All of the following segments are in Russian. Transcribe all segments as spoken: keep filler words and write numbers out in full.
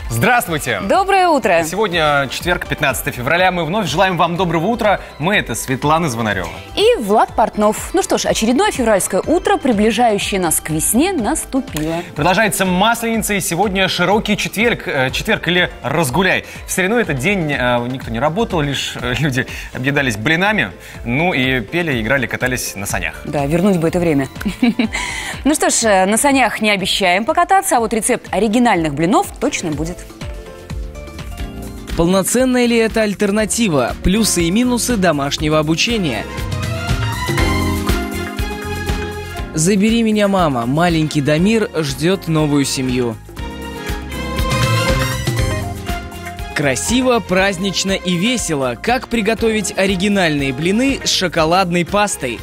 Здравствуйте! Доброе утро! Сегодня четверг, пятнадцатое февраля. Мы вновь желаем вам доброго утра. Мы — это Светлана Звонарева. И Влад Портнов. Ну что ж, очередное февральское утро, приближающее нас к весне, наступило. Продолжается Масленица, и сегодня широкий четверг, э, четверг или разгуляй. В старину этот день э, никто не работал, лишь э, люди объедались блинами, ну и пели, играли, катались на санях. Да, вернуть бы это время. Ну что ж, на санях не обещаем покататься, а вот рецепт оригинальных блинов точно будет. Полноценная ли это альтернатива? Плюсы и минусы домашнего обучения. «Забери меня, мама». Маленький Дамир ждет новую семью. Красиво, празднично и весело. Как приготовить оригинальные блины с шоколадной пастой?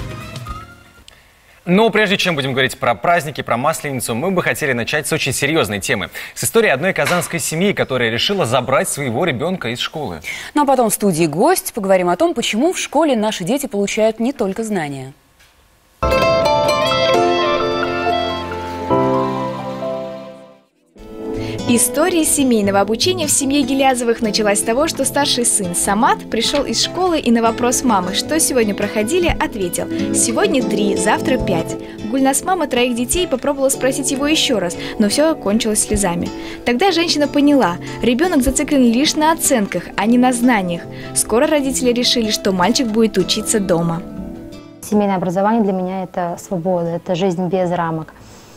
Но прежде чем будем говорить про праздники, про Масленицу, мы бы хотели начать с очень серьезной темы. С истории одной казанской семьи, которая решила забрать своего ребенка из школы. Ну а потом в студии гость. Поговорим о том, почему в школе наши дети получают не только знания. История семейного обучения в семье Гилязовых началась с того, что старший сын Самат пришел из школы и на вопрос мамы, что сегодня проходили, ответил: «Сегодня три, завтра пять». Гульнас, мама троих детей, попробовала спросить его еще раз, но все кончилось слезами. Тогда женщина поняла, ребенок зациклен лишь на оценках, а не на знаниях. Скоро родители решили, что мальчик будет учиться дома. Семейное образование для меня – это свобода, это жизнь без рамок.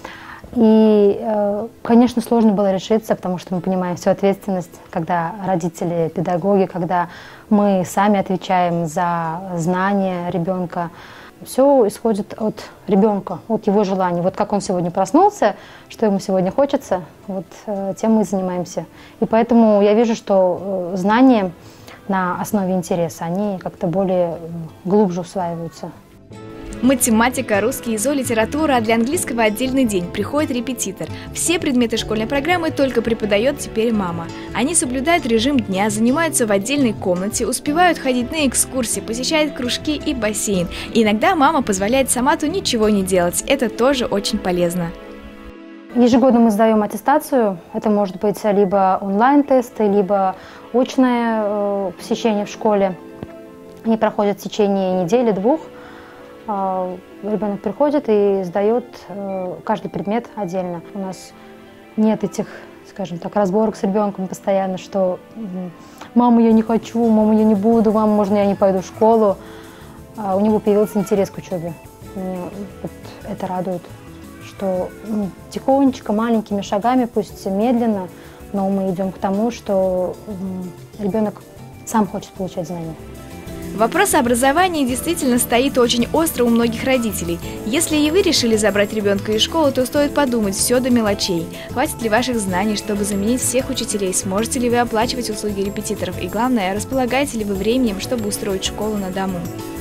И, конечно, сложно было решиться, потому что мы понимаем всю ответственность, когда родители, педагоги, когда мы сами отвечаем за знания ребенка. Все исходит от ребенка, от его желаний. Вот как он сегодня проснулся, что ему сегодня хочется, вот тем мы и занимаемся. И поэтому я вижу, что знания на основе интереса, они как-то более глубже усваиваются. Математика, русский, язык, литература, а для английского отдельный день. Приходит репетитор. Все предметы школьной программы только преподает теперь мама. Они соблюдают режим дня, занимаются в отдельной комнате, успевают ходить на экскурсии, посещают кружки и бассейн. И иногда мама позволяет Самату ничего не делать. Это тоже очень полезно. Ежегодно мы сдаем аттестацию. Это может быть либо онлайн-тесты, либо очное э, посещение в школе. Они проходят в течение недели-двух. Ребенок приходит и сдает каждый предмет отдельно. У нас нет этих, скажем так, разборок с ребенком постоянно, что «мама, я не хочу», «мама, я не буду», «мама, можно я не пойду в школу». У него появился интерес к учебе. Меня вот это радует, что ну, тихонечко, маленькими шагами, пусть медленно, но мы идем к тому, что ребенок сам хочет получать знания. Вопрос образования действительно стоит очень остро у многих родителей. Если и вы решили забрать ребенка из школы, то стоит подумать все до мелочей. Хватит ли ваших знаний, чтобы заменить всех учителей? Сможете ли вы оплачивать услуги репетиторов? И главное, располагаете ли вы временем, чтобы устроить школу на дому?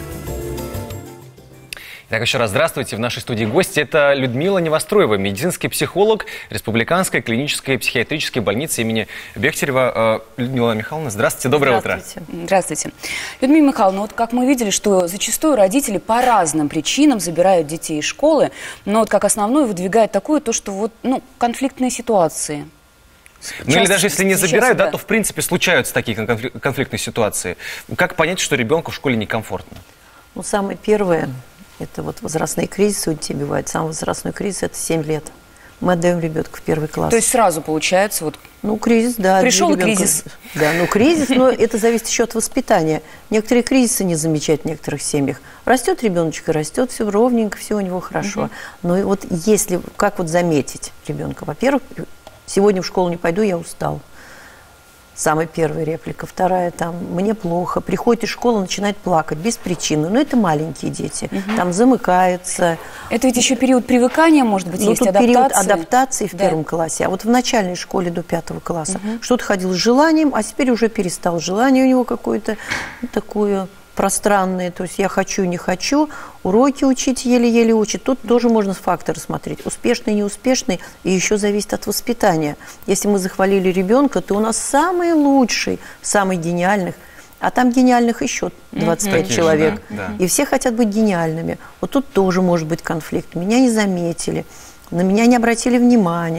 Итак, еще раз здравствуйте. В нашей студии гости – это Людмила Невостроева, медицинский психолог Республиканской клинической психиатрической больницы имени Бехтерева. Людмила Михайловна, здравствуйте, доброе здравствуйте. утро. Здравствуйте. Людмила Михайловна, вот как мы видели, что зачастую родители по разным причинам забирают детей из школы, но вот как основное выдвигает такое, то, что вот, ну, конфликтные ситуации. Ну или даже если не забирают, да, да, то в принципе случаются такие конфликтные ситуации. Как понять, что ребенку в школе некомфортно? Ну, самое первое – это вот возрастные кризисы у детей бывают. Самый возрастной кризис – это семь лет. Мы отдаем ребенка в первый класс. То есть сразу получается вот… Ну, кризис, да. Пришел ребенка, кризис. Да, ну кризис, но это зависит еще от воспитания. Некоторые кризисы не замечать в некоторых семьях. Растет ребеночек и растет, все ровненько, все у него хорошо. Угу. Но и вот если, как вот заметить ребенка? Во-первых, сегодня в школу не пойду, я устал. Самая первая реплика. Вторая, там, мне плохо. Приходит из школы, начинает плакать без причины. Но это маленькие дети. Угу. Там замыкаются. Это ведь еще период привыкания, может быть, ну, есть тут адаптация. период адаптации в да. первом классе. А вот в начальной школе до пятого класса угу. что-то ходил с желанием, а теперь уже перестал. Желание у него какое-то ну, такое пространное. То есть я хочу, не хочу. Уроки учить еле-еле учат. Тут тоже можно факторы смотреть. Успешный, неуспешный. И еще зависит от воспитания. Если мы захвалили ребенка, то у нас самый лучший, самый гениальных. А там гениальных еще двадцать пять mm-hmm. человек. Да, да. И все хотят быть гениальными. Вот тут тоже может быть конфликт. Меня не заметили, на меня не обратили внимания.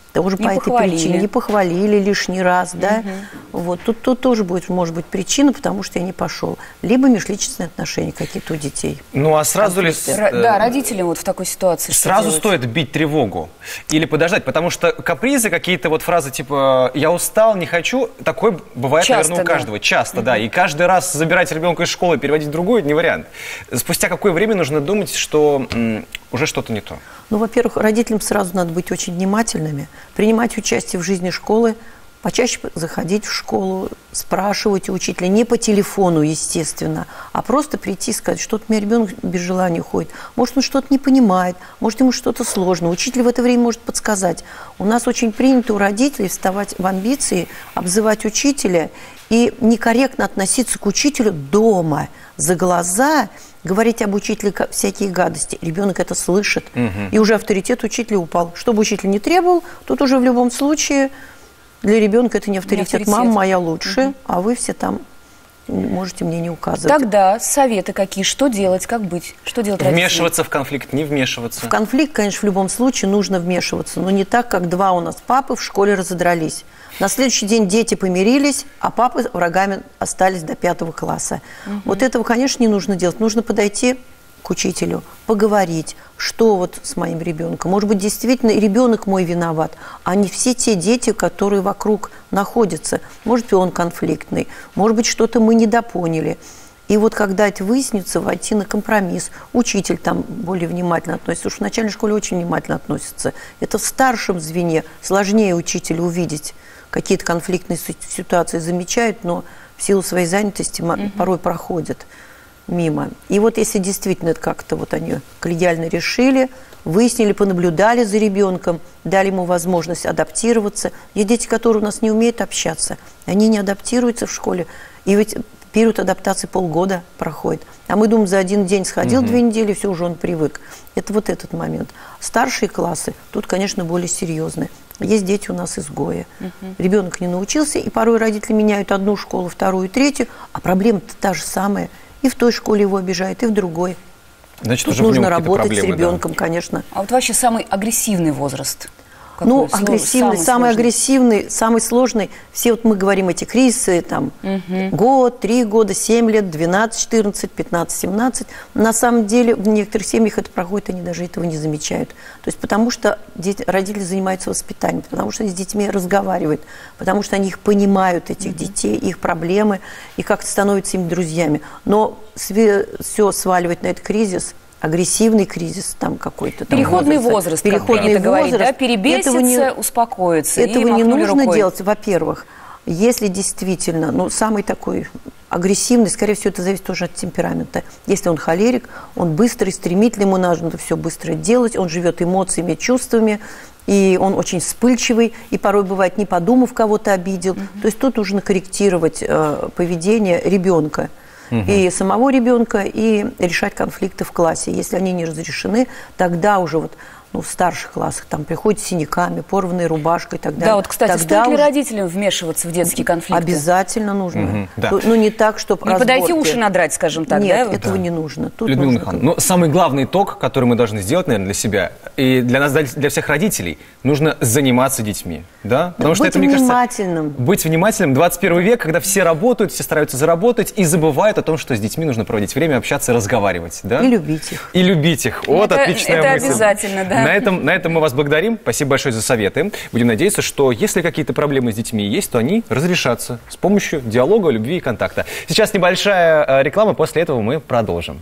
Тоже Не по похвалили. этой причине не похвалили лишний раз, да. Вот тут, тут тоже будет, может быть, причина, потому что я не пошел. Либо межличностные отношения какие-то у детей. Ну а сразу ли... Р- да, родителям вот в такой ситуации что Сразу делать? стоит бить тревогу или подождать, потому что капризы, какие-то вот фразы типа «я устал, не хочу», такое бывает, Часто, наверное, у да. каждого. Часто, да. И каждый раз забирать ребенка из школы и переводить в другую – это не вариант. Спустя какое время нужно думать, что м, уже что-то не то? Ну, во-первых, родителям сразу надо быть очень внимательными, принимать участие в жизни школы, почаще заходить в школу, спрашивать у учителя, не по телефону, естественно, а просто прийти и сказать, что-то у меня ребенок без желания ходит. Может, он что-то не понимает, может, ему что-то сложно. Учитель в это время может подсказать. У нас очень принято у родителей вставать в амбиции, обзывать учителя и некорректно относиться к учителю дома, за глаза, говорить об учителе всякие гадости. Ребенок это слышит, угу. и уже авторитет учителя упал. Что бы учитель не требовал, тут уже в любом случае для ребенка это не авторитет. Не авторитет. Мама моя лучше, угу. а вы все там можете мне не указывать. Тогда советы какие? Что делать? Как быть? Что делать родителям? Вмешиваться в конфликт, не вмешиваться? В конфликт, конечно, в любом случае нужно вмешиваться, но не так, как два у нас папы в школе разодрались. На следующий день дети помирились, а папы врагами остались до пятого класса. Угу. Вот этого, конечно, не нужно делать. Нужно подойти к учителю, поговорить, что вот с моим ребенком. Может быть, действительно ребенок мой виноват, а не все те дети, которые вокруг находятся. Может быть, он конфликтный, может быть, что-то мы недопоняли. И вот когда это выяснится, войти на компромисс. Учитель там более внимательно относится. Уж в начальной школе очень внимательно относится. Это в старшем звене сложнее учителю увидеть. Какие-то конфликтные ситуации замечают, но в силу своей занятости mm-hmm. порой проходят мимо. И вот если действительно это как-то вот они коллегиально решили, выяснили, понаблюдали за ребенком, дали ему возможность адаптироваться. Есть дети, которые у нас не умеют общаться, они не адаптируются в школе. И ведь период адаптации полгода проходит. А мы думаем, за один день сходил, mm-hmm. две недели, все, уже он привык. Это вот этот момент. Старшие классы тут, конечно, более серьезные. Есть дети у нас изгои. Uh-huh. Ребенок не научился, и порой родители меняют одну школу, вторую, третью, а проблема-то та же самая. И в той школе его обижают, и в другой. Значит, тут уже нужно работать проблемы, с ребенком, да. конечно. А вот вообще самый агрессивный возраст? Какой? Ну, Слож... агрессивный, самый, самый агрессивный, самый сложный. Все вот мы говорим эти кризисы, там, uh-huh. год, три года, семь лет, двенадцать, четырнадцать, пятнадцать, семнадцать. На самом деле в некоторых семьях это проходит, они даже этого не замечают. То есть потому что дети, родители занимаются воспитанием, потому что они с детьми разговаривают, потому что они их понимают, этих uh-huh. детей, их проблемы, и как-то становятся им друзьями. Но все, все сваливать на этот кризис – агрессивный кризис там какой-то. Там переходный возраст, возраст, переходный как возраст, говорить, да? Перебесится, не, успокоится. Этого и не нужно рукой. делать, во-первых. Если действительно, ну, самый такой агрессивный, скорее всего, это зависит тоже от темперамента. Если он холерик, он быстрый, стремительный, ему нужно все быстро делать, он живет эмоциями, чувствами, и он очень вспыльчивый, и порой бывает, не подумав, кого-то обидел. Mm-hmm. То есть тут нужно корректировать э, поведение ребенка. Угу. И самого ребенка, и решать конфликты в классе. Если они не разрешены, тогда уже вот, ну, в старших классах там приходят с синяками, порванной рубашкой и так далее. Да, вот, кстати, тогда стоит ли уже родителям вмешиваться в детские конфликты? Обязательно нужно. Угу, да. Ну, не так, чтобы Не разборки. подойти уши надрать, скажем так, Нет, да? этого да. не нужно. Тут Людмила нужно... Михайловна, ну, самый главный итог, который мы должны сделать, наверное, для себя, и для нас, для всех родителей, нужно заниматься детьми. Да? Потому что быть это, мне внимательным. Кажется, быть внимательным. двадцать первый век, когда все работают, все стараются заработать и забывают о том, что с детьми нужно проводить время, общаться, разговаривать. Да? И любить их. И любить их. Вот это, отличная это мысль. обязательно, да. На этом, на этом мы вас благодарим. Спасибо большое за советы. Будем надеяться, что если какие-то проблемы с детьми есть, то они разрешатся с помощью диалога, любви и контакта. Сейчас небольшая реклама, после этого мы продолжим.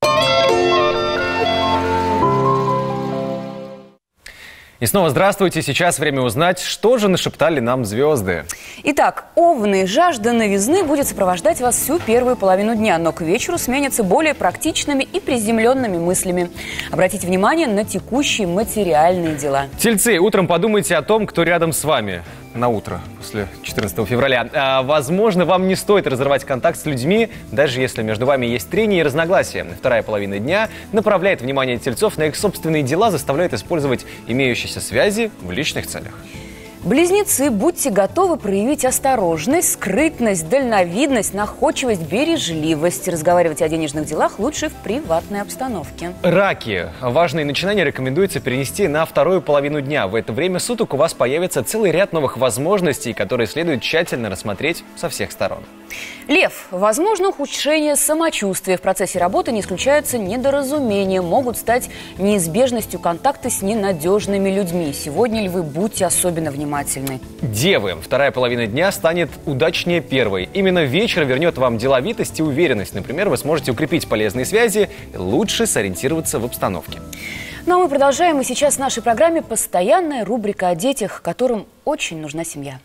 И снова здравствуйте. Сейчас время узнать, что же нашептали нам звезды. Итак, овны, жажда новизны будет сопровождать вас всю первую половину дня, но к вечеру сменятся более практичными и приземленными мыслями. Обратите внимание на текущие материальные дела. Тельцы, утром подумайте о том, кто рядом с вами. На утро, после четырнадцатого февраля. А, возможно, вам не стоит разрывать контакт с людьми, даже если между вами есть трения и разногласия. Вторая половина дня направляет внимание тельцов на их собственные дела, заставляет использовать имеющиеся связи в личных целях. Близнецы, будьте готовы проявить осторожность, скрытность, дальновидность, находчивость, бережливость. Разговаривать о денежных делах лучше в приватной обстановке. Раки. Важные начинания рекомендуется перенести на вторую половину дня. В это время суток у вас появится целый ряд новых возможностей, которые следует тщательно рассмотреть со всех сторон. Лев. Возможно ухудшение самочувствия. В процессе работы не исключаются недоразумения. Могут стать неизбежностью контакта с ненадежными людьми. Сегодня, львы, будьте особенно внимательны. Девы. Вторая половина дня станет удачнее первой. Именно вечер вернет вам деловитость и уверенность. Например, вы сможете укрепить полезные связи, лучше сориентироваться в обстановке. Ну а мы продолжаем. И сейчас в нашей программе постоянная рубрика о детях, которым очень нужна семья.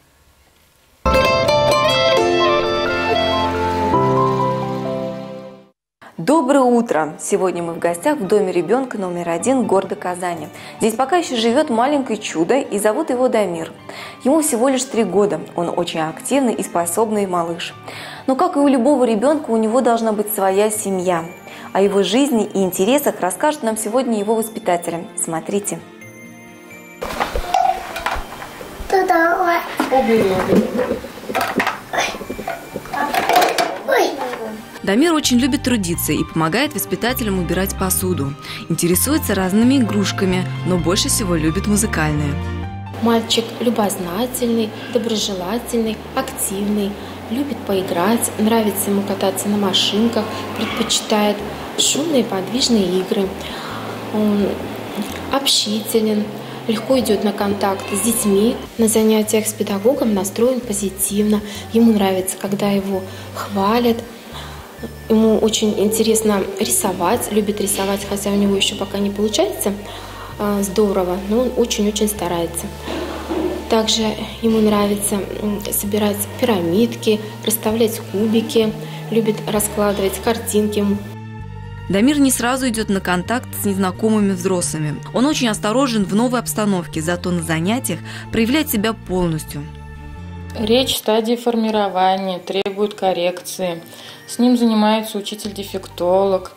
Доброе утро! Сегодня мы в гостях в доме ребенка номер один города Казани. Здесь пока еще живет маленькое чудо, и зовут его Дамир. Ему всего лишь три года. Он очень активный и способный малыш. Но, как и у любого ребенка, у него должна быть своя семья. О его жизни и интересах расскажет нам сегодня его воспитатель. Смотрите. Дамир очень любит трудиться и помогает воспитателям убирать посуду. Интересуется разными игрушками, но больше всего любит музыкальные. Мальчик любознательный, доброжелательный, активный, любит поиграть, нравится ему кататься на машинках, предпочитает шумные подвижные игры. Он общителен, легко идет на контакт с детьми. На занятиях с педагогом настроен позитивно. Ему нравится, когда его хвалят. Ему очень интересно рисовать, любит рисовать, хотя у него еще пока не получается здорово, но он очень-очень старается. Также ему нравится собирать пирамидки, расставлять кубики, любит раскладывать картинки. Дамир не сразу идет на контакт с незнакомыми взрослыми. Он очень осторожен в новой обстановке, зато на занятиях проявляет себя полностью. Речь в стадии формирования, требует коррекции. С ним занимается учитель-дефектолог,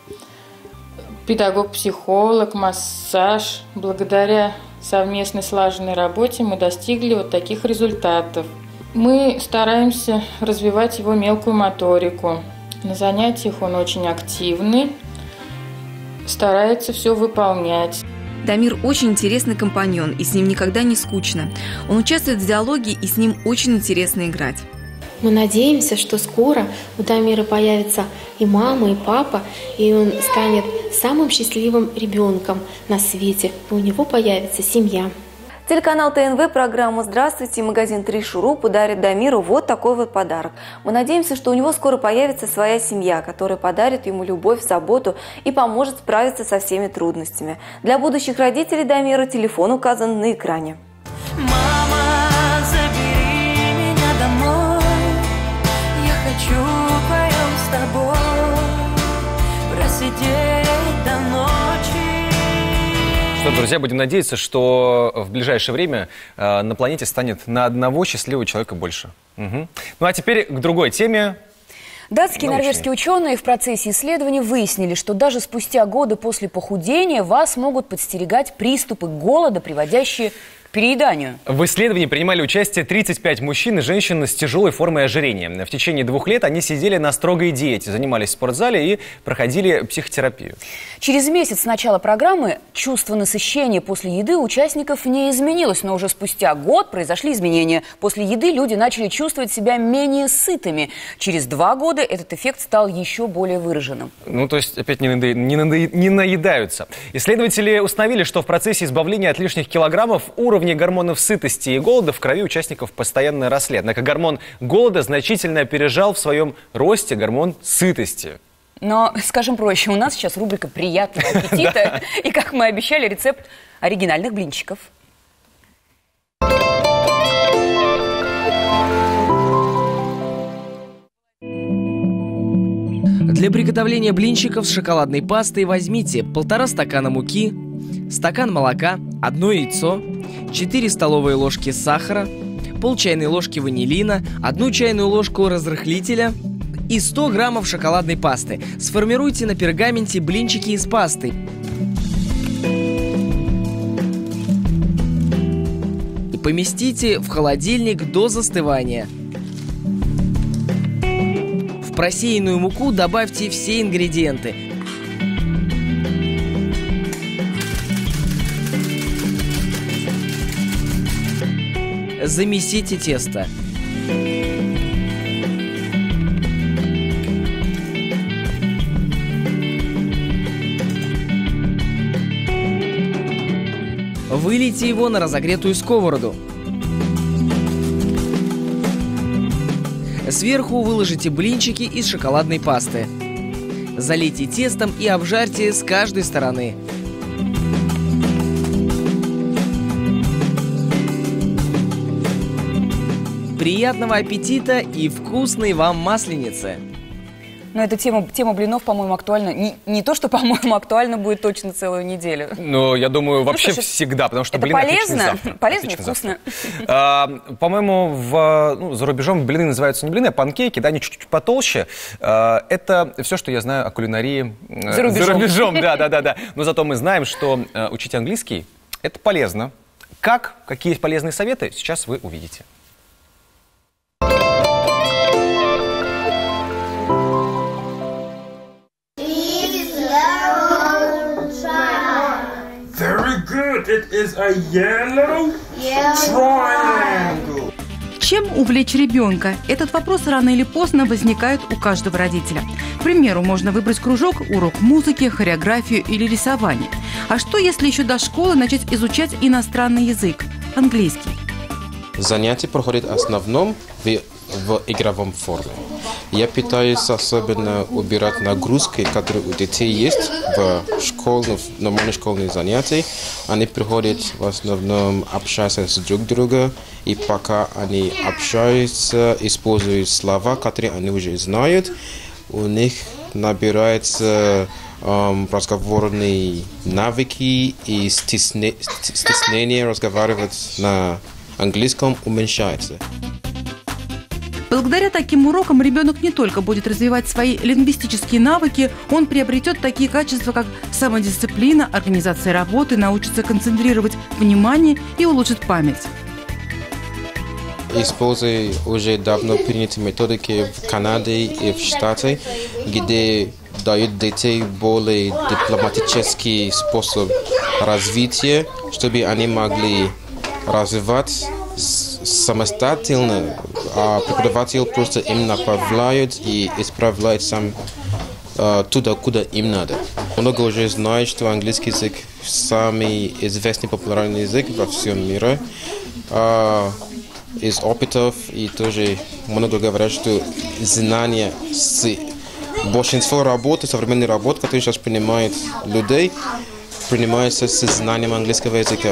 педагог-психолог, массаж. Благодаря совместной слаженной работе мы достигли вот таких результатов. Мы стараемся развивать его мелкую моторику. На занятиях он очень активный, старается все выполнять. Дамир очень интересный компаньон, и с ним никогда не скучно. Он участвует в диалоге, и с ним очень интересно играть. Мы надеемся, что скоро у Дамира появится и мама, и папа, и он станет самым счастливым ребенком на свете, и у него появится семья. Телеканал ТНВ, программу «Здравствуйте» и магазин «Три Шуру» подарит Дамиру вот такой вот подарок. Мы надеемся, что у него скоро появится своя семья, которая подарит ему любовь, заботу и поможет справиться со всеми трудностями. Для будущих родителей Дамира телефон указан на экране. Мама, забери меня домой, я хочу вдвоем с тобой просидеть до ночи. Что, друзья, будем надеяться, что в ближайшее время э, на планете станет на одного счастливого человека больше. Угу. Ну а теперь к другой теме. Датские и норвежские ученые в процессе исследований выяснили, что даже спустя годы после похудения вас могут подстерегать приступы голода, приводящие к перееданию. В исследовании принимали участие тридцать пять мужчин и женщин с тяжелой формой ожирения. В течение двух лет они сидели на строгой диете, занимались в спортзале и проходили психотерапию. Через месяц с начала программы чувство насыщения после еды у участников не изменилось, но уже спустя год произошли изменения. После еды люди начали чувствовать себя менее сытыми. Через два года этот эффект стал еще более выраженным. Ну, то есть опять не, надо... не, надо... не наедаются. Исследователи установили, что в процессе избавления от лишних килограммов уровни гормонов сытости и голода в крови участников постоянно росли. Однако гормон голода значительно опережал в своем росте гормон сытости. Но, скажем проще, у нас сейчас рубрика «Приятного аппетита». И, как мы обещали, рецепт оригинальных блинчиков. Для приготовления блинчиков с шоколадной пастой возьмите полтора стакана муки, стакан молока, одно яйцо, четыре столовые ложки сахара, пол чайной ложки ванилина, одну чайную ложку разрыхлителя и сто граммов шоколадной пасты. Сформируйте на пергаменте блинчики из пасты. И Поместите в холодильник до застывания. В просеянную муку добавьте все ингредиенты. Замесите тесто. Вылейте его на разогретую сковороду. Сверху выложите блинчики из шоколадной пасты. Залейте тестом и обжарьте с каждой стороны. Приятного аппетита и вкусной вам масленицы! Но эта тема, тема блинов, по-моему, актуальна. Не, не то, что, по-моему, актуальна будет точно целую неделю. Ну, я думаю, вообще ну, слушай, всегда, потому что это блины полезно, отличный полезно отличный и вкусно. А, по-моему, в, ну, за рубежом блины называются не блины, а панкейки, да, они чуть-чуть потолще. А, это все, что я знаю о кулинарии за рубежом. За рубежом, да, да, да, да. Но зато мы знаем, что uh, учить английский – это полезно. Как, какие есть полезные советы, сейчас вы увидите. Very good. It is a yellow triangle. Чем увлечь ребенка? Этот вопрос рано или поздно возникает у каждого родителя. К примеру, можно выбрать кружок, урок музыки, хореографию или рисование. А что, если еще до школы начать изучать иностранный язык – английский? Занятия проходят в основном в, в игровом форме. Я пытаюсь особенно убирать нагрузки, которые у детей есть в школьных, нормальных школьных занятиях. Они приходят в основном общаться с друг другом, и пока они общаются, используют слова, которые они уже знают, у них набираются эм, разговорные навыки и стесне, стеснение разговаривать на английском уменьшается. Благодаря таким урокам ребенок не только будет развивать свои лингвистические навыки, он приобретет такие качества, как самодисциплина, организация работы, научится концентрировать внимание и улучшит память. Используя уже давно принятые методики в Канаде и в Штатах, где дают детей более дипломатический способ развития, чтобы они могли развивать самостоятельно, а преподаватель просто им направляет и исправляет сам uh, туда, куда им надо. Много уже знают, что английский язык самый известный популярный язык во всем мире. Uh, из опытов и тоже много говорят, что знания с большинство работы, современной работы, которые сейчас принимают людей, принимаются с знанием английского языка.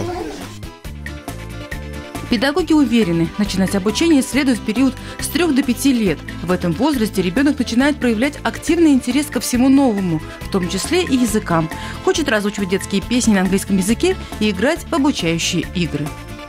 Педагоги уверены, начинать обучение следует в период с трёх до пяти лет. В этом возрасте ребенок начинает проявлять активный интерес ко всему новому, в том числе и языкам. Хочет разучивать детские песни на английском языке и играть в обучающие игры.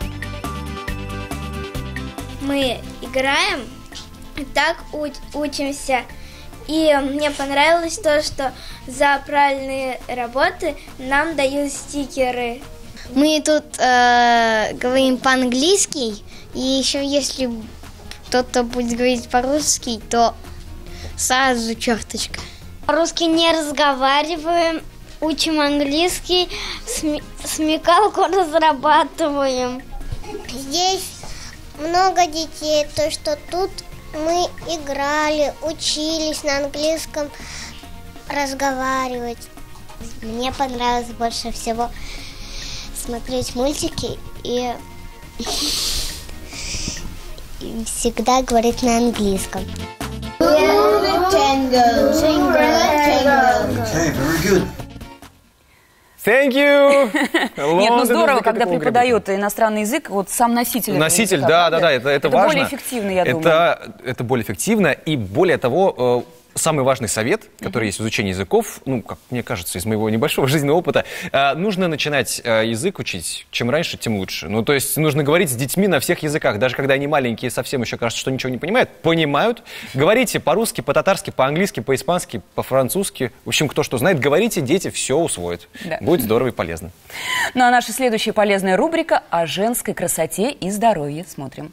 Мы играем, так учимся. И мне понравилось то, что за правильные работы нам дают стикеры. Мы тут э, говорим по-английски, и еще если кто-то будет говорить по-русски, то сразу черточка. По-русски не разговариваем, учим английский, см- смекалку разрабатываем. Здесь много детей, то что тут мы играли, учились на английском разговаривать. Мне понравилось больше всего смотреть мультики и, и всегда говорить на английском. Thank you. Нет, ну здорово, когда преподает иностранный язык, вот сам носитель. Носитель, да, да, да, это, это, это важно. Более эффективно, я это, думаю. Это более эффективно, и более того, самый важный совет, который mm-hmm. есть в изучении языков, ну, как мне кажется, из моего небольшого жизненного опыта, э, нужно начинать э, язык учить. Чем раньше, тем лучше. Ну, то есть нужно говорить с детьми на всех языках. Даже когда они маленькие, совсем еще кажется, что ничего не понимают, понимают. Говорите по-русски, по-татарски, по-английски, по-испански, по-французски. В общем, кто что знает, говорите, дети все усвоят. Да. Будет здорово и полезно. Ну, а наша следующая полезная рубрика о женской красоте и здоровье. Смотрим.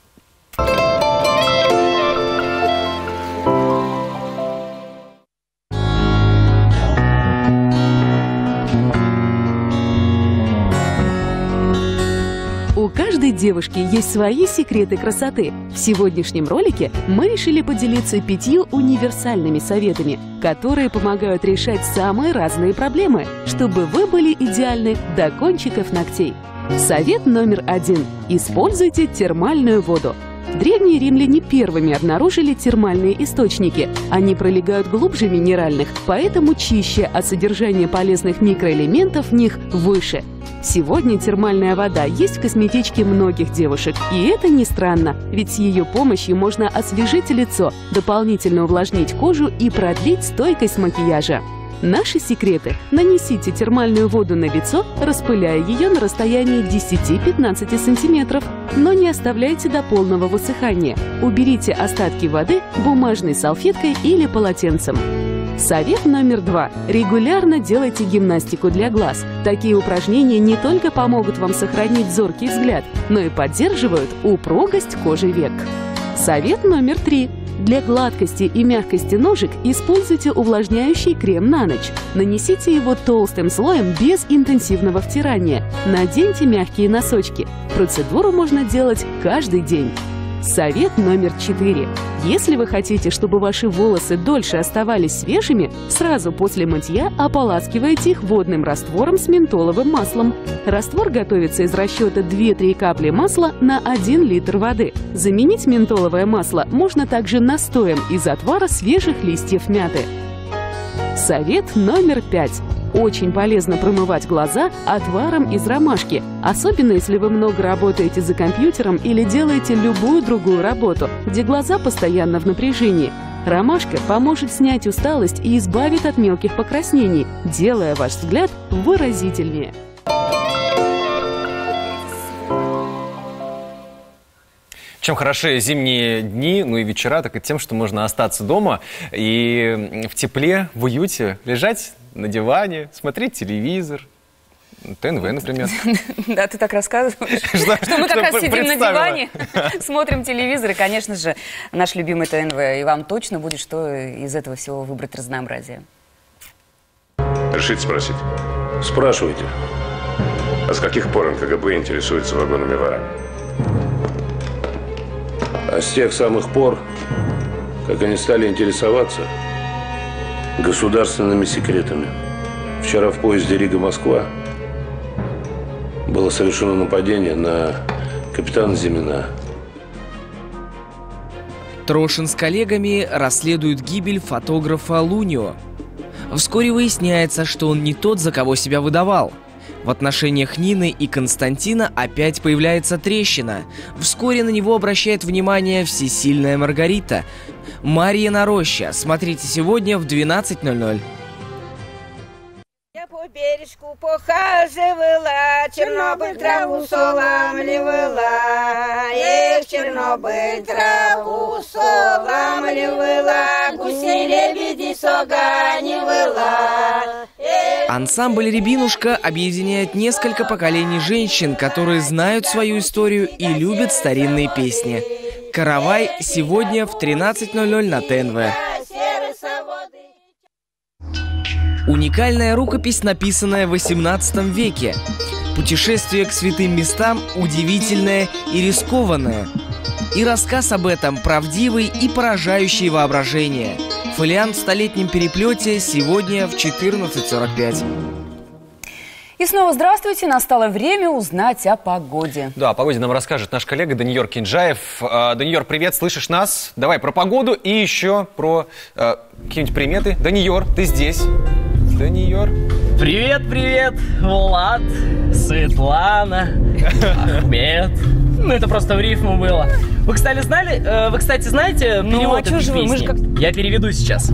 У каждой девушки есть свои секреты красоты. В сегодняшнем ролике мы решили поделиться пятью универсальными советами, которые помогают решать самые разные проблемы, чтобы вы были идеальны до кончиков ногтей. Совет номер один. Используйте термальную воду. Древние римляне первыми обнаружили термальные источники. Они пролегают глубже минеральных, поэтому чище, а содержание полезных микроэлементов в них выше. Сегодня термальная вода есть в косметичке многих девушек. И это не странно, ведь с ее помощью можно освежить лицо, дополнительно увлажнить кожу и продлить стойкость макияжа. Наши секреты. Нанесите термальную воду на лицо, распыляя ее на расстоянии десяти-пятнадцати сантиметров. Но не оставляйте до полного высыхания. Уберите остатки воды бумажной салфеткой или полотенцем. Совет номер два. Регулярно делайте гимнастику для глаз. Такие упражнения не только помогут вам сохранить зоркий взгляд, но и поддерживают упругость кожи век. Совет номер три. Для гладкости и мягкости ножек используйте увлажняющий крем на ночь. Нанесите его толстым слоем без интенсивного втирания. Наденьте мягкие носочки. Процедуру можно делать каждый день. Совет номер четыре. Если вы хотите, чтобы ваши волосы дольше оставались свежими, сразу после мытья ополаскивайте их водным раствором с ментоловым маслом. Раствор готовится из расчета две-три капли масла на один литр воды. Заменить ментоловое масло можно также настоем из отвара свежих листьев мяты. Совет номер пять. Очень полезно промывать глаза отваром из ромашки, особенно если вы много работаете за компьютером или делаете любую другую работу, где глаза постоянно в напряжении. Ромашка поможет снять усталость и избавит от мелких покраснений, делая ваш взгляд выразительнее. Чем хороши зимние дни, ну и вечера, так и тем, что можно остаться дома и в тепле, в уюте лежать на диване, смотреть телевизор, ТНВ, например. Да, ты так рассказываешь, что мы как раз сидим на диване, смотрим телевизор, и, конечно же, наш любимый ТНВ. И вам точно будет что из этого всего выбрать разнообразие. Решите спросить? Спрашивайте. А с каких пор эн ка гэ бэ интересуется вагонными ворами? А с тех самых пор, как они стали интересоваться государственными секретами. Вчера в поезде Рига-Москва было совершено нападение на капитана Зимина. Трошин с коллегами расследуют гибель фотографа Лунио. Вскоре выясняется, что он не тот, за кого себя выдавал. В отношениях Нины и Константина опять появляется трещина. Вскоре на него обращает внимание всесильная Маргарита. Марьина роща. Смотрите сегодня в двенадцать ноль ноль. Я по бережку похаживала, Чернобыль траву соламливала. Эх, Чернобыль траву соламливала, гусей лебедей соганивала. Ансамбль «Рябинушка» объединяет несколько поколений женщин, которые знают свою историю и любят старинные песни. «Каравай» сегодня в тринадцать ноль ноль на ТНВ. Уникальная рукопись, написанная в восемнадцатом веке. Путешествие к святым местам удивительное и рискованное. И рассказ об этом правдивый и поражающий воображение. Фолиант в столетнем переплете сегодня в четырнадцать сорок пять. И снова здравствуйте. Настало время узнать о погоде. Да, о погоде нам расскажет наш коллега Даниил Кинджаев. Даниил, привет, слышишь нас? Давай про погоду и еще про э, какие-нибудь приметы. Даниил, ты здесь? Даниил. Привет, привет, Влад, Светлана, Ахмед. Ну, это просто в рифму было. Вы, кстати, знали, э, вы, кстати, знаете Ну, перевод а чё этой же вы? Мы же песни? как- Я переведу сейчас.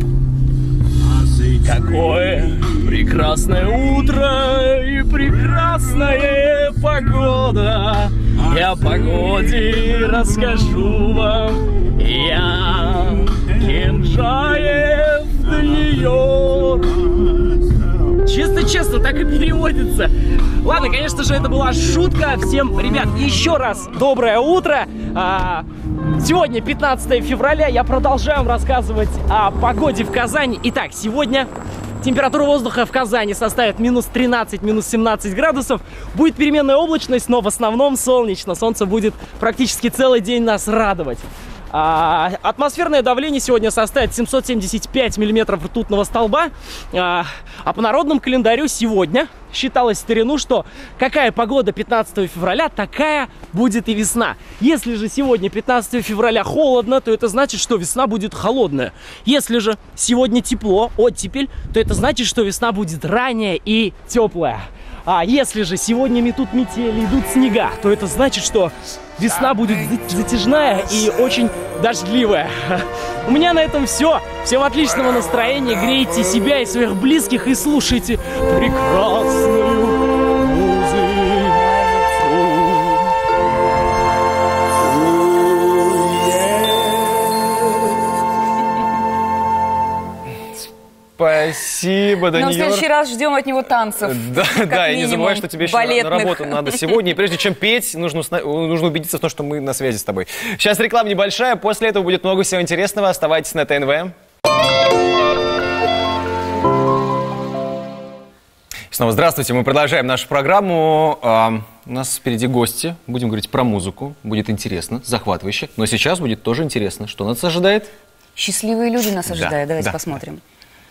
Какое прекрасное утро и прекрасная погода. Я о погоде расскажу вам. Я Кенжаев Нью-Йорк. Честно-честно, так и переводится. Ладно, конечно же, это была шутка. Всем, ребят, еще раз доброе утро. А, Сегодня пятнадцатое февраля. Я продолжаю вам рассказывать о погоде в Казани. Итак, сегодня температура воздуха в Казани составит минус тринадцать, минус семнадцать градусов. Будет переменная облачность, но в основном солнечно. Солнце будет практически целый день нас радовать. А, атмосферное давление сегодня составит семьсот семьдесят пять миллиметров ртутного столба. А, а по народному календарю сегодня считалось в старину, что какая погода пятнадцатого февраля, такая будет и весна. Если же сегодня пятнадцатого февраля холодно, то это значит, что весна будет холодная. Если же сегодня тепло, оттепель, то это значит, что весна будет ранняя и теплая. А если же сегодня метут метели, идут снега, то это значит, что весна будет затяжная и очень дождливая. У меня на этом все. Всем отличного настроения. Грейте себя и своих близких и слушайте прекрасную музыку. Спасибо, Даниил. Но в следующий раз ждем от него танцев. Да, да, и не минимум, забывай, что тебе еще на, на балетных. работу надо сегодня. И прежде чем петь, нужно, усна- нужно убедиться в том, что мы на связи с тобой. Сейчас реклама небольшая, после этого будет много всего интересного. Оставайтесь на ТНВ. Снова здравствуйте, мы продолжаем нашу программу. А, у нас впереди гости, будем говорить про музыку. Будет интересно, захватывающе. Но сейчас будет тоже интересно. Что нас ожидает? Счастливые люди нас ожидают. Да, Давайте да. посмотрим.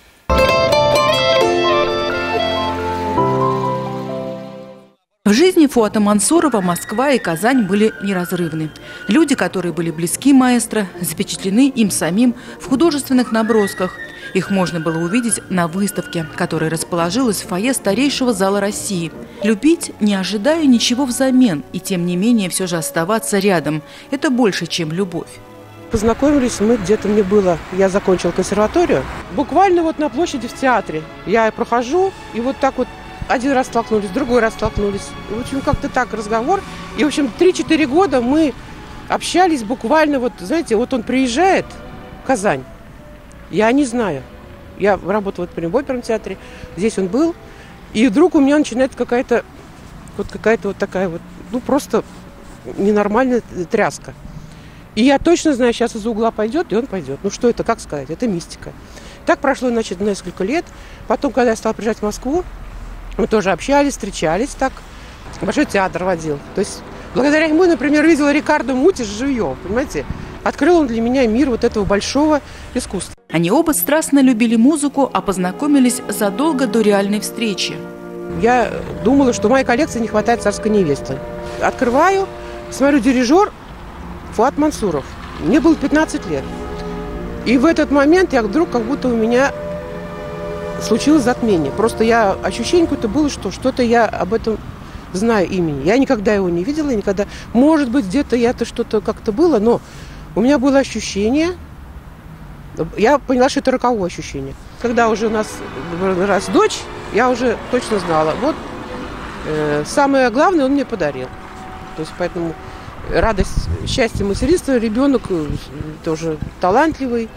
В жизни Фуата Мансурова Москва и Казань были неразрывны. Люди, которые были близки маэстро, запечатлены им самим в художественных набросках. Их можно было увидеть на выставке, которая расположилась в фойе старейшего зала России. Любить, не ожидая ничего взамен, и тем не менее все же оставаться рядом – это больше, чем любовь. Познакомились мы где-то, мне было, я закончила консерваторию, буквально вот на площади в театре. Я прохожу, и вот так вот один раз столкнулись, другой раз столкнулись. В общем, как-то так разговор. И, в общем, три-четыре года мы общались буквально, вот, знаете, вот он приезжает в Казань, я не знаю. Я работала в оперном театре, здесь он был, и вдруг у меня начинается какая-то, вот какая-то вот такая вот, ну, просто ненормальная тряска. И я точно знаю, сейчас из-за угла пойдет, и он пойдет. Ну, что это, как сказать, это мистика. Так прошло, значит, несколько лет. Потом, когда я стала приезжать в Москву, мы тоже общались, встречались так. Большой театр водил. То есть, благодаря ему, например, видела Рикардо Мути живьем, понимаете? Открыл он для меня мир вот этого большого искусства. Они оба страстно любили музыку, а познакомились задолго до реальной встречи. Я думала, что в моей коллекции не хватает царской невесты. Открываю, смотрю, дирижер Фуат Мансуров. Мне было пятнадцать лет. И в этот момент я вдруг, как будто у меня случилось затмение. Просто я, ощущение какое-то было, что что-то я об этом знаю имени. Я никогда его не видела, никогда. Может быть, где-то я-то что-то как-то было, но у меня было ощущение, я поняла, что это роковое ощущение. Когда уже у нас раз дочь, я уже точно знала. Вот э, самое главное он мне подарил. То есть поэтому радость, счастье материнства, ребенок тоже талантливый.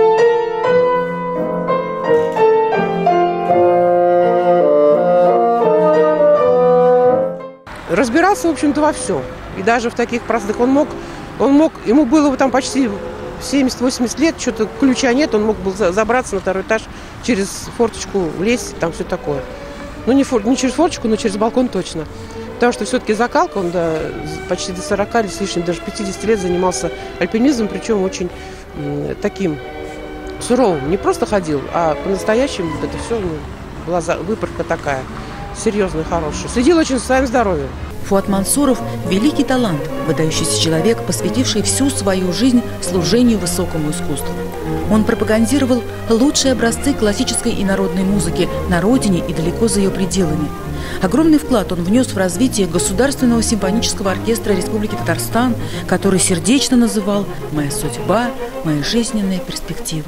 Разбирался, в общем-то, во всем. И даже в таких простых. Он мог, он мог, ему было там почти семьдесят-восемьдесят лет, что-то ключа нет, он мог был забраться на второй этаж, через форточку влезть, там все такое. Ну, не, фор, не через форточку, но через балкон точно. Потому что все-таки закалка, он до, почти до сорока или с лишним, даже пятидесяти лет занимался альпинизмом, причем очень м, таким суровым. Не просто ходил, а по-настоящему вот это все, ну, была за, выправка такая, серьезная, хорошая. Следил очень за своим здоровьем. Фуат Мансуров – великий талант, выдающийся человек, посвятивший всю свою жизнь служению высокому искусству. Он пропагандировал лучшие образцы классической и народной музыки на родине и далеко за ее пределами. Огромный вклад он внес в развитие Государственного симфонического оркестра Республики Татарстан, который сердечно называл «Моя судьба, моя жизненная перспектива».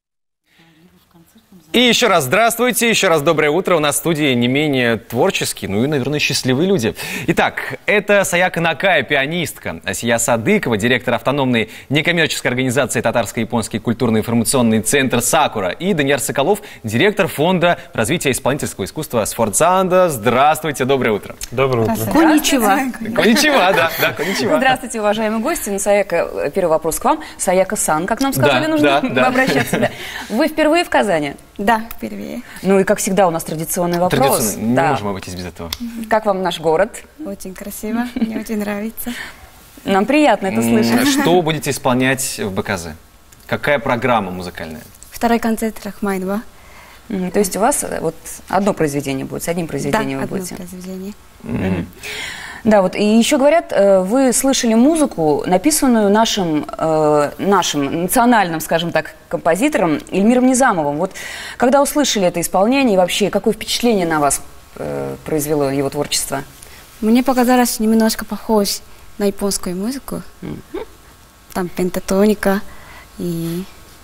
И еще раз здравствуйте, еще раз доброе утро. У нас в студии не менее творческие, ну и, наверное, счастливые люди. Итак, это Саяка Накая, пианистка, Асия Садыкова, директор автономной некоммерческой организации Татарско-японский культурно-информационный центр «Сакура», и Данияр Соколов, директор фонда развития исполнительского искусства «Сфорцанда». Здравствуйте, доброе утро. Доброе утро. Коничева. Коничева, да, да, коничева. Здравствуйте, уважаемые гости. Ну, Саяка, первый вопрос к вам. Саяка-сан, как нам сказали, да, нужно да, да. обращаться. Да. Вы впервые в Казани? Да, впервые. Ну и, как всегда, у нас традиционный вопрос. Традиционный. Не да. можем обойтись без этого. Как вам наш город? Очень красиво, мне очень нравится. Нам приятно это слышать. Что будете исполнять в БКЗ? Какая программа музыкальная? Второй концерт Рахманинова. То есть у вас вот одно произведение будет, с одним произведением да, вы будете? одно произведение. Mm-hmm. Да, вот, и еще говорят, вы слышали музыку, написанную нашим, э, нашим национальным, скажем так, композитором Ильмиром Низамовым. Вот, когда услышали это исполнение, и вообще, какое впечатление на вас э, произвело его творчество? Мне показалось немножко похож на японскую музыку. Mm-hmm. Там пентатоника, и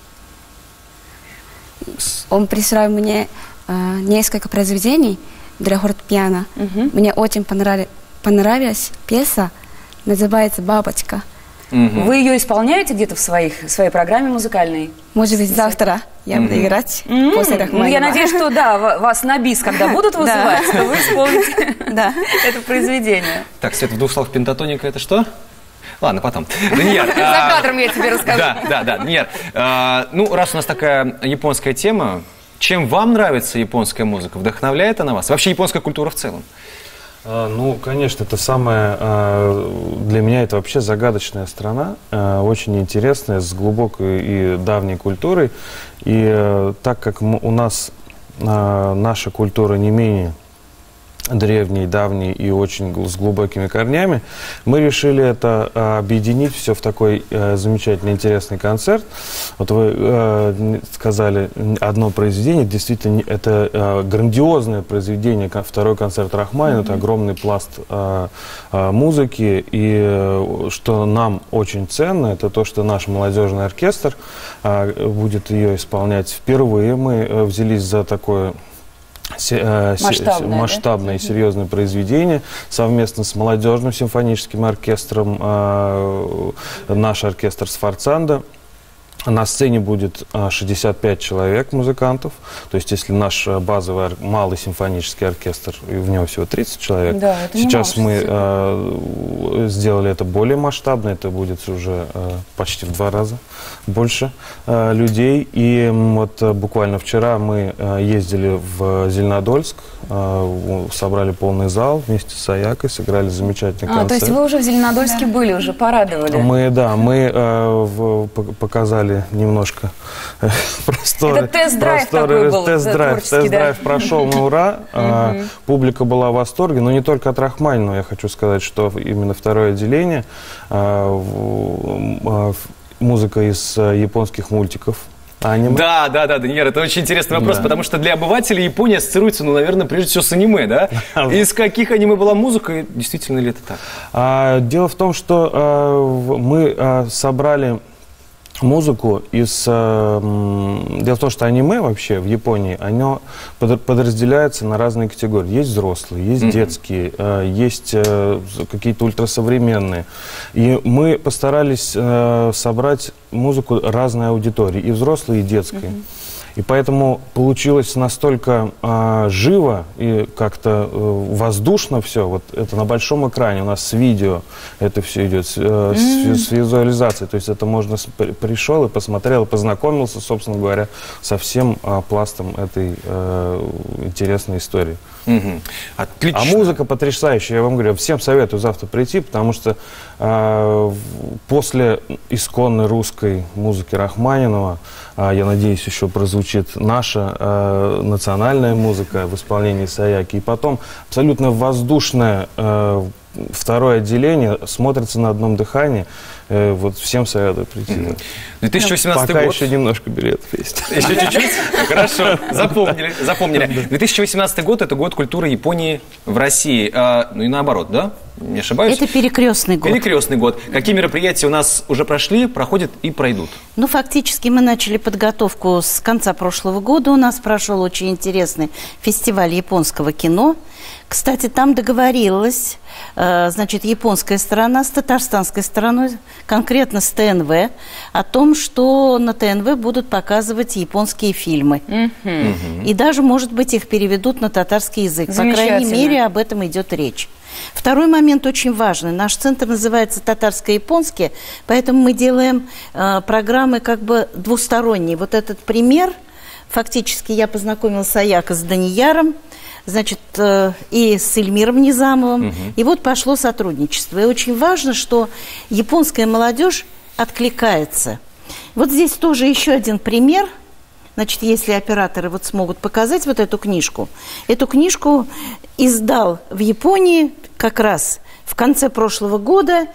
он прислал мне э, несколько произведений для фортепиано. Mm-hmm. Мне очень понравилось. Понравилась пьеса, называется «Бабочка». Угу. Вы ее исполняете где-то в своих, своей программе музыкальной? Может быть, завтра я буду угу. играть угу. после Рахманинова. Ну, я надеюсь, что да, вас на бис, когда будут вызывать, то вы исполните это произведение. Так, Свет, в двух словах, пентатоника — это что? Ладно, потом. Данияр, за кадром я тебе расскажу. Да, да, да. Данияр, ну, раз у нас такая японская тема, чем вам нравится японская музыка? Вдохновляет она вас? Вообще японская культура в целом? Ну, конечно, это самое, для меня это вообще загадочная страна, очень интересная, с глубокой и давней культурой. И так как у нас наша культура не менее древний, давний и очень с глубокими корнями, мы решили это объединить все в такой э, замечательный, интересный концерт. Вот вы э, сказали одно произведение, действительно, это э, грандиозное произведение, второй концерт Рахманинова, mm-hmm. это огромный пласт э, э, музыки, и э, что нам очень ценно, это то, что наш молодежный оркестр э, будет ее исполнять впервые. Мы э, взялись за такое масштабное, масштабное да? и серьезное произведение совместно с молодежным симфоническим оркестром, э, наш оркестр «Сфорцанда». На сцене будет шестьдесят пять человек, музыкантов. То есть, если наш базовый малый симфонический оркестр, и в него всего тридцать человек, да, сейчас мы э, сделали это более масштабно, это будет уже э, почти в два раза больше э, людей. И вот э, буквально вчера мы э, ездили в Зеленодольск, э, собрали полный зал вместе с Саякой, сыграли замечательный концерт. А, то есть вы уже в Зеленодольске да. были, уже порадовали? Мы, да, мы э, в, показали немножко просторы. Это тест-драйв такой был, тест-драйв, тест-драйв да? прошел на ура. а, публика была в восторге, но не только от Рахманинова. Я хочу сказать, что именно второе отделение, а, а, музыка из а, японских мультиков. Аниме. Да, да, да, Данияр, это очень интересный вопрос, да. потому что для обывателей Япония ассоциируется, ну, наверное, прежде всего с аниме, да? Из каких аниме была музыка, действительно ли это так? А, дело в том, что а, мы а, собрали музыку из... Э, дело в том, что аниме вообще в Японии, оно под, подразделяется на разные категории. Есть взрослые, есть mm-hmm. детские, э, есть э, какие-то ультрасовременные. И мы постарались э, собрать музыку разной аудитории, и взрослой, и детской. Mm-hmm. И поэтому получилось настолько э, живо и как-то э, воздушно все. Вот это на большом экране у нас с видео это все идет, с, э, mm-hmm. с, с визуализацией. То есть это можно с, пришел и посмотрел, и познакомился, собственно говоря, со всем э, пластом этой э, интересной истории. Mm-hmm. Отлично. А музыка потрясающая, я вам говорю, всем советую завтра прийти, потому что э, после исконной русской музыки Рахманинова, э, я надеюсь, еще прозвучит звучит наша э, национальная музыка в исполнении Саяки. И потом абсолютно воздушное э, второе отделение смотрится на одном дыхании. Э, вот всем советую прийти. две тысячи восемнадцатый Пока год. еще немножко билетов есть. Еще чуть-чуть? Хорошо, запомнили. запомнили. две тысячи восемнадцатый год – это год культуры Японии в России. А, ну и наоборот, да? Не ошибаюсь? Это перекрестный год. Перекрестный год. Какие мероприятия у нас уже прошли, проходят и пройдут? Ну, фактически мы начали подготовку с конца прошлого года. У нас прошел очень интересный фестиваль японского кино. Кстати, там договорилась, э, значит, японская сторона с татарстанской стороной, конкретно с ТНВ, о том, что на ТНВ будут показывать японские фильмы. Mm-hmm. И даже, может быть, их переведут на татарский язык. По крайней мере, об этом идет речь. Второй момент очень важный. Наш центр называется «Татарско-японский», поэтому мы делаем э, программы как бы двусторонние. Вот этот пример, фактически я познакомила Саяка с Данияром, значит, э, и с Эльмиром Низамовым, угу. И вот пошло сотрудничество. И очень важно, что японская молодежь откликается. Вот здесь тоже еще один пример. Значит, если операторы вот смогут показать вот эту книжку. Эту книжку издал в Японии как раз в конце прошлого года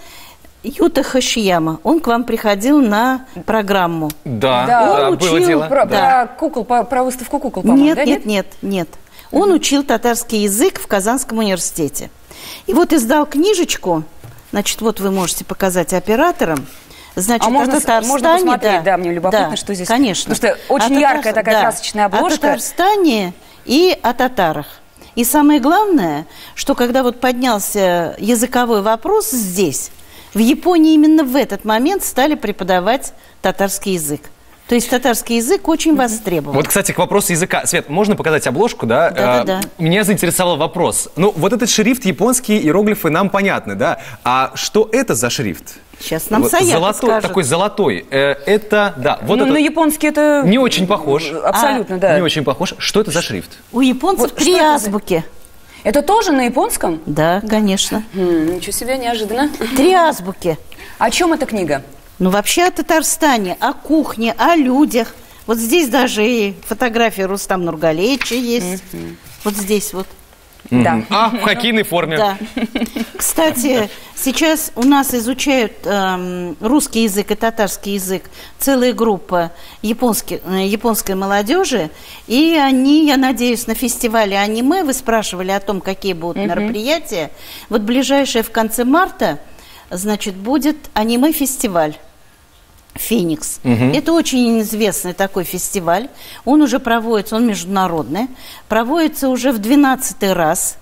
Юта Хашияма. Он к вам приходил на программу. Да, да, да он было учил дело. Про, да. про кукол, про, про выставку кукол, по-моему, нет, да? Нет, нет, нет, нет. Он учил татарский язык в Казанском университете. И вот издал книжечку, значит, вот вы можете показать операторам. Значит, а можно, можно посмотреть, да, да, мне любопытно, да, что здесь. конечно. Потому что очень о яркая татар... такая да, красочная обложка. О Татарстане и о татарах. И самое главное, что когда вот поднялся языковой вопрос здесь, в Японии именно в этот момент стали преподавать татарский язык. То есть татарский язык очень востребован. Вот, кстати, к вопросу языка. Свет, можно показать обложку, да? Да, да, да. Меня заинтересовал вопрос. Ну, вот этот шрифт, японские иероглифы нам понятны, да? А что это за шрифт? Сейчас нам вот, Саяка золотой, скажет. Такой золотой. Э, это, да. Вот ну, это... на японский это... Не очень похож. Абсолютно, а, да. Не очень похож. Что это за шрифт? У японцев вот, три азбуки. Это, это тоже на японском? Да, конечно. М-м, ничего себе, неожиданно. Три азбуки. О чем эта книга? Ну, вообще о Татарстане, о кухне, о людях. Вот здесь даже и фотография Рустам Нургалевича есть. Mm-hmm. Вот здесь вот. Mm-hmm. Да. А, в хоккейной форме. Да. Кстати, сейчас у нас изучают эм, русский язык и татарский язык целая группа японской, э, японской молодежи. И они, я надеюсь, на фестивале аниме, вы спрашивали о том, какие будут mm-hmm. мероприятия. Вот ближайшее в конце марта, значит, будет аниме-фестиваль. «Феникс». Угу. Это очень известный такой фестиваль. Он уже проводится, он международный, проводится уже в двенадцатый раз.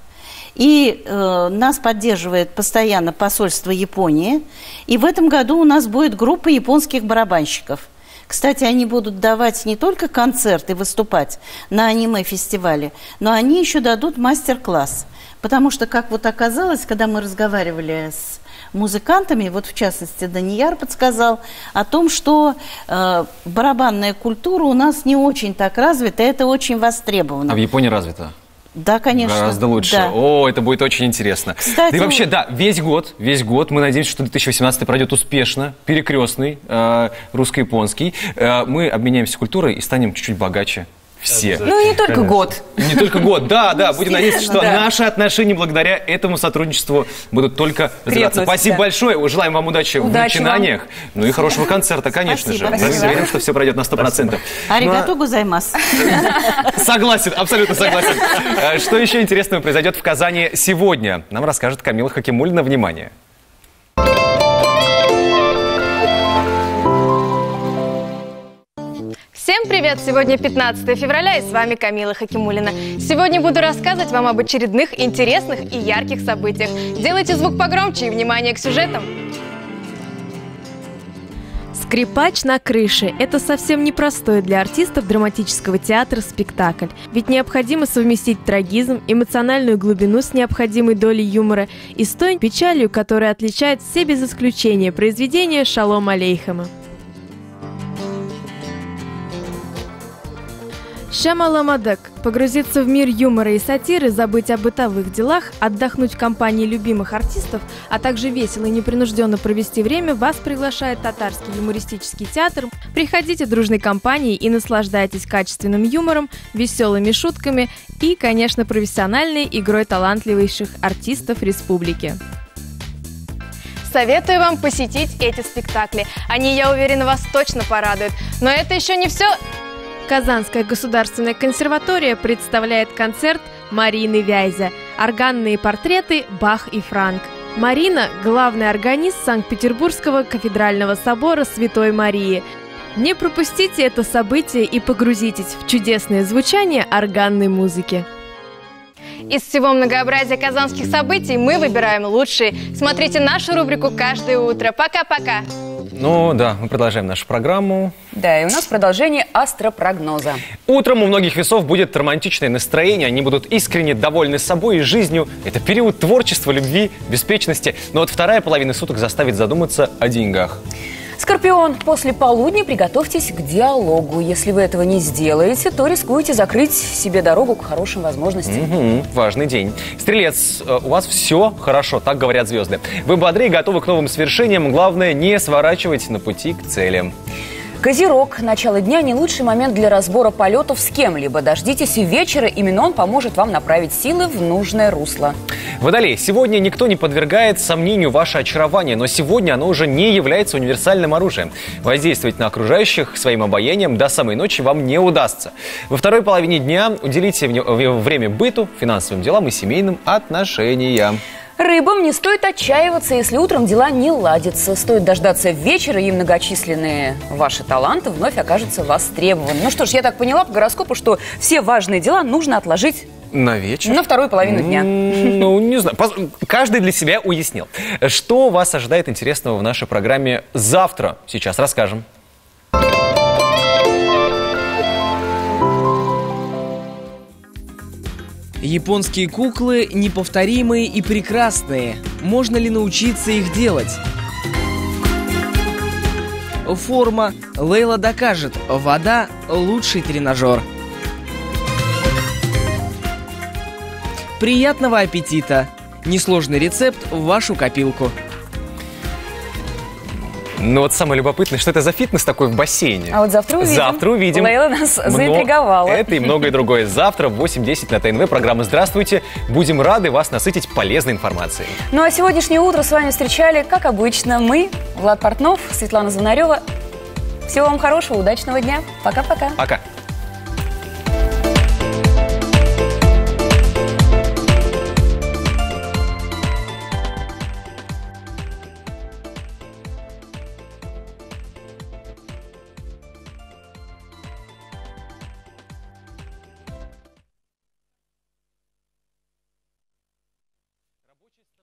И э, нас поддерживает постоянно посольство Японии. И в этом году у нас будет группа японских барабанщиков. Кстати, они будут давать не только концерты, выступать на аниме-фестивале, но они еще дадут мастер-класс. Потому что, как вот оказалось, когда мы разговаривали с музыкантами, вот в частности Данияр подсказал о том, что э, барабанная культура у нас не очень так развита, это очень востребовано. А в Японии развита? Да, конечно. Гораздо лучше. Да. О, это будет очень интересно. Кстати, да и вообще, да, весь год, весь год мы надеемся, что две тысячи восемнадцатый пройдет успешно, перекрестный, э, русско-японский. Э, мы обменяемся культурой и станем чуть-чуть богаче. Все. Ну и не только Конечно. год. Не только год, да, да. Будем надеяться, что да. наши отношения благодаря этому сотрудничеству будут только развиваться. Спасибо да. большое. Желаем вам удачи, удачи в начинаниях. Вам. Ну и хорошего концерта, конечно Спасибо. же. Мы верим, что все пройдет на сто процентов. Аригато гозаймас. Согласен, абсолютно согласен. Что еще интересного произойдет в Казани сегодня? Нам расскажет Камила Хакимуллина. Внимание. Всем привет! Сегодня пятнадцатое февраля, и с вами Камила Хакимуллина. Сегодня буду рассказывать вам об очередных интересных и ярких событиях. Делайте звук погромче и внимание к сюжетам. «Скрипач на крыше» – это совсем непростой для артистов драматического театра спектакль. Ведь необходимо совместить трагизм, эмоциональную глубину с необходимой долей юмора и с той печалью, которая отличает все без исключения произведения Шалом Алейхема. Шамаламадек. Погрузиться в мир юмора и сатиры, забыть о бытовых делах, отдохнуть в компании любимых артистов, а также весело и непринужденно провести время вас приглашает Татарский юмористический театр. Приходите дружной компанией и наслаждайтесь качественным юмором, веселыми шутками и, конечно, профессиональной игрой талантливейших артистов республики. Советую вам посетить эти спектакли. Они, я уверена, вас точно порадуют. Но это еще не все. Казанская государственная консерватория представляет концерт Марины Вяйзя «Органные портреты Бах и Франк». Марина – главный органист Санкт-Петербургского кафедрального собора Святой Марии. Не пропустите это событие и погрузитесь в чудесное звучание органной музыки. Из всего многообразия казанских событий мы выбираем лучшие. Смотрите нашу рубрику каждое утро. Пока-пока! Ну да, мы продолжаем нашу программу. Да, и у нас продолжение астропрогноза. Утром у многих весов будет романтичное настроение, они будут искренне довольны собой и жизнью. Это период творчества, любви, беспечности. Но вот вторая половина суток заставит задуматься о деньгах. Скорпион, после полудня приготовьтесь к диалогу. Если вы этого не сделаете, то рискуете закрыть себе дорогу к хорошим возможностям. Угу, важный день. Стрелец, у вас все хорошо, так говорят звезды. Вы бодры и готовы к новым свершениям. Главное, не сворачивать на пути к цели. Козерог. Начало дня – не лучший момент для разбора полетов с кем-либо. Дождитесь вечера, именно он поможет вам направить силы в нужное русло. Водолей. Сегодня никто не подвергает сомнению ваше очарование, но сегодня оно уже не является универсальным оружием. Воздействовать на окружающих своим обаянием до самой ночи вам не удастся. Во второй половине дня уделите время быту, финансовым делам и семейным отношениям. Рыбам не стоит отчаиваться, если утром дела не ладятся. Стоит дождаться вечера, и многочисленные ваши таланты вновь окажутся востребованы. Ну что ж, я так поняла по гороскопу, что все важные дела нужно отложить на вечер? На вторую половину дня. Ну, не знаю. Каждый для себя уяснил. Что вас ожидает интересного в нашей программе завтра? Сейчас расскажем. Японские куклы неповторимые и прекрасные. Можно ли научиться их делать? Форма. Лейла докажет. Вода – лучший тренажер. Приятного аппетита! Несложный рецепт в вашу копилку. Ну вот самое любопытное, что это за фитнес такой в бассейне? А вот завтра увидим. Завтра увидим. Лейла нас заинтриговала. Это и многое другое. Завтра в восемь десять на ТНВ. Программа «Здравствуйте». Будем рады вас насытить полезной информацией. Ну а сегодняшнее утро с вами встречали, как обычно, мы, Влад Портнов, Светлана Звонарева. Всего вам хорошего, удачного дня. Пока-пока. Пока.